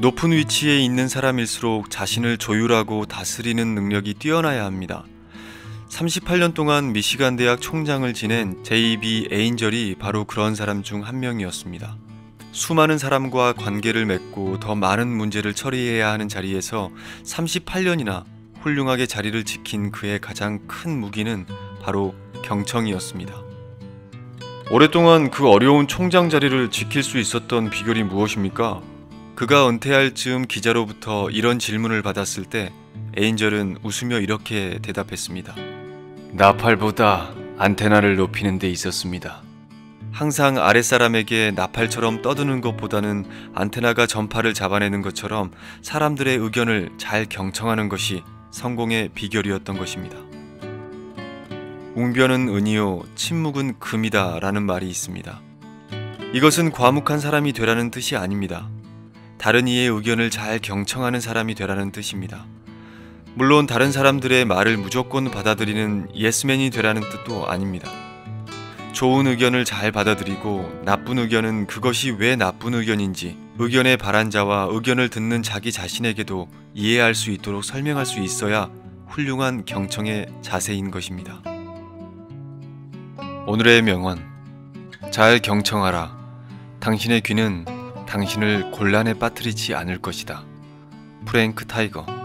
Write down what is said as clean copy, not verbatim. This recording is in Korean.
높은 위치에 있는 사람일수록 자신을 조율하고 다스리는 능력이 뛰어나야 합니다. 38년 동안 미시간 대학 총장을 지낸 J.B. 에인절이 바로 그런 사람 중 한 명이었습니다. 수많은 사람과 관계를 맺고 더 많은 문제를 처리해야 하는 자리에서 38년이나 훌륭하게 자리를 지킨 그의 가장 큰 무기는 바로 경청이었습니다. 오랫동안 그 어려운 총장 자리를 지킬 수 있었던 비결이 무엇입니까? 그가 은퇴할 즈음 기자로부터 이런 질문을 받았을 때 에인절은 웃으며 이렇게 대답했습니다. 나팔보다 안테나를 높이는 데 있었습니다. 항상 아랫사람에게 나팔처럼 떠드는 것보다는 안테나가 전파를 잡아내는 것처럼 사람들의 의견을 잘 경청하는 것이 성공의 비결이었던 것입니다. 웅변은 은이요 침묵은 금이다 라는 말이 있습니다. 이것은 과묵한 사람이 되라는 뜻이 아닙니다. 다른 이의 의견을 잘 경청하는 사람이 되라는 뜻입니다. 물론 다른 사람들의 말을 무조건 받아들이는 예스맨이 되라는 뜻도 아닙니다. 좋은 의견을 잘 받아들이고 나쁜 의견은 그것이 왜 나쁜 의견인지 의견의 발안자와 의견을 듣는 자기 자신에게도 이해할 수 있도록 설명할 수 있어야 훌륭한 경청의 자세인 것입니다. 오늘의 명언, 잘 경청하라. 당신의 귀는 당신을 곤란에 빠뜨리지 않을 것이다. 프랭크 타이거.